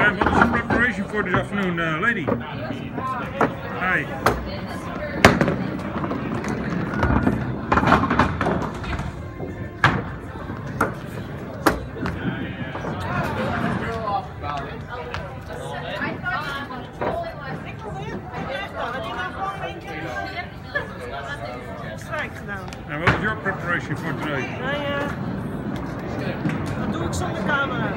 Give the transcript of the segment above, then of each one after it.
And what is the preparation for this afternoon, lady? Hi. En wat is jouw preparation voor today? Nou ja, dat doe ik zonder camera's.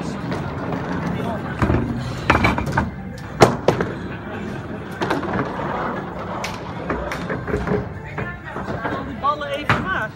Al die ballen even maar.